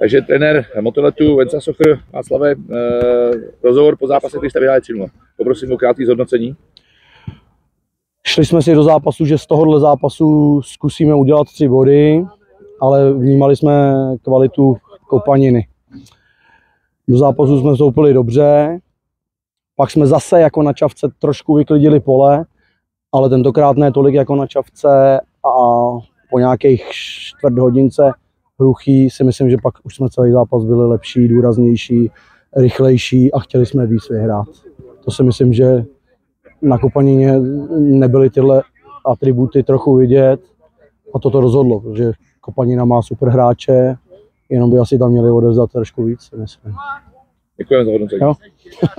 Takže trenér Motoletu Venca Sochr, Václave, rozhovor po zápase, když jste vyhráli 3-0. Poprosím o krátké zhodnocení. Šli jsme si do zápasu, že z tohohle zápasu zkusíme udělat 3 body, ale vnímali jsme kvalitu Kopaniny. Do zápasu jsme vstoupili dobře, pak jsme zase jako na Čavce trošku vyklidili pole, ale tentokrát ne tolik jako na Čavce a po nějakých čtvrt hodince hluchý si myslím, že pak už jsme celý zápas byli lepší, důraznější, rychlejší a chtěli jsme víc vyhrát. To si myslím, že na Kopanině nebyly tyhle atributy trochu vidět a toto rozhodlo, protože Kopanina má super hráče, jenom by asi tam měli odevzdat trošku víc, myslím. Děkujeme za hodnocení.